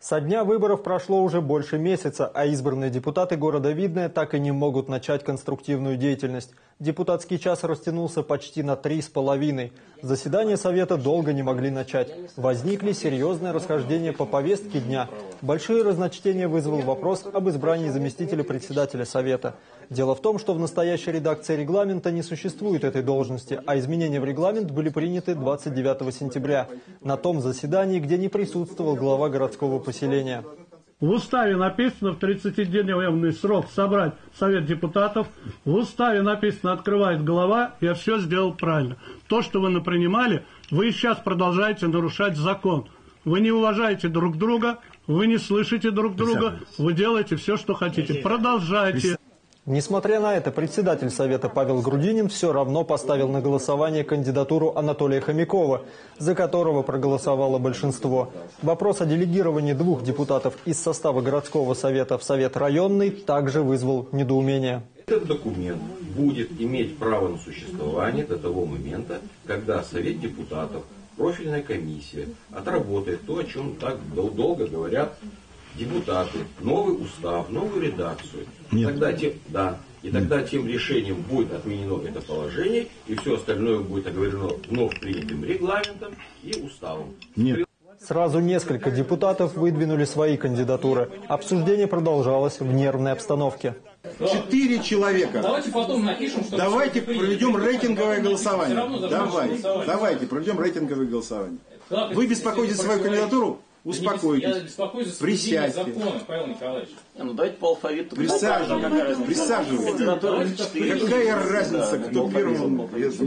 Со дня выборов прошло уже больше месяца, а избранные депутаты города Видное так и не могут начать конструктивную деятельность. Депутатский час растянулся почти на 3,5. Заседание Совета долго не могли начать. Возникли серьезные расхождения по повестке дня. Большие разночтения вызвал вопрос об избрании заместителя председателя Совета. Дело в том, что в настоящей редакции регламента не существует этой должности, а изменения в регламент были приняты 29 сентября, на том заседании, где не присутствовал глава городского поселения. В уставе написано в 30-дневный срок собрать Совет депутатов. В уставе написано «открывает глава». Я все сделал правильно. То, что вы напринимали, вы сейчас продолжаете нарушать закон. Вы не уважаете друг друга, вы не слышите друг друга, вы делаете все, что хотите. Продолжайте. Несмотря на это, председатель Совета Павел Грудинин все равно поставил на голосование кандидатуру Анатолия Хомякова, за которого проголосовало большинство. Вопрос о делегировании 2 депутатов из состава городского совета в Совет районный также вызвал недоумение. Этот документ будет иметь право на существование до того момента, когда Совет депутатов, профильная комиссия отработает то, о чем так долго говорят депутаты, новый устав, новую редакцию. Тогда тем решением будет отменено это положение, и все остальное будет оговорено вновь принятым регламентом и уставом. Нет. Сразу несколько депутатов выдвинули свои кандидатуры. Обсуждение продолжалось в нервной обстановке. 4 человека. Давайте потом напишем, что... Давайте проведем рейтинговое голосование. Давайте проведем рейтинговое голосование. Вы беспокоите свою кандидатуру? Успокойтесь. Присядьте. Давайте по алфавиту. Присаживайтесь. Какая разница, кто первым?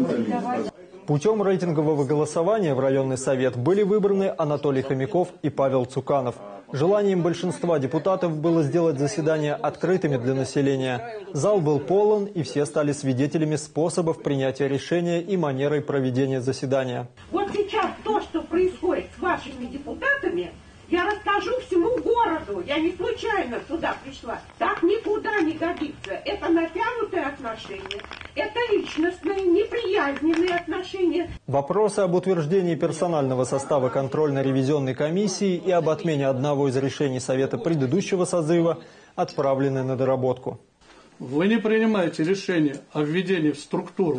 Путем рейтингового голосования в районный совет были выбраны Анатолий Хомяков и Павел Цуканов. Желанием большинства депутатов было сделать заседания открытыми для населения. Зал был полон, и все стали свидетелями способов принятия решения и манерой проведения заседания. Вот сейчас то, что происходит с вашими депутатами, я расскажу всему городу. Я не случайно сюда пришла. Так никуда не годится. Это натянутые отношения, это личностные, неприязненные отношения. Вопросы об утверждении персонального состава контрольно-ревизионной комиссии и об отмене одного из решений Совета предыдущего созыва отправлены на доработку. Вы не принимаете решение о введении в структуру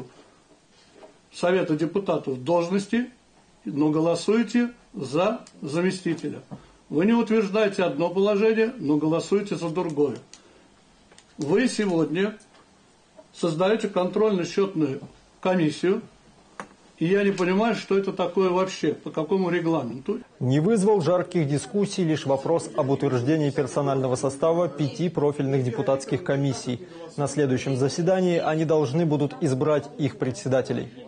Совета депутатов должности, но голосуете за заместителя. Вы не утверждаете одно положение, но голосуете за другое. Вы сегодня создаете контрольно-счетную комиссию, и я не понимаю, что это такое вообще, по какому регламенту. Не вызвал жарких дискуссий лишь вопрос об утверждении персонального состава 5 профильных депутатских комиссий. На следующем заседании они должны будут избрать их председателей.